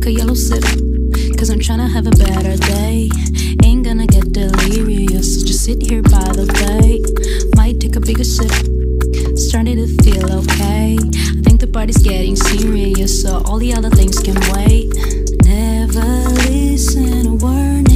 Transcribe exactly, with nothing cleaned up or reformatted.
like a yellow sip, cause I'm tryna have a better day. Ain't gonna get delirious, just sit here by the bay. Might take a bigger sip, starting to feel okay. I think the party's getting serious, so all the other things can wait. Never listen to a word.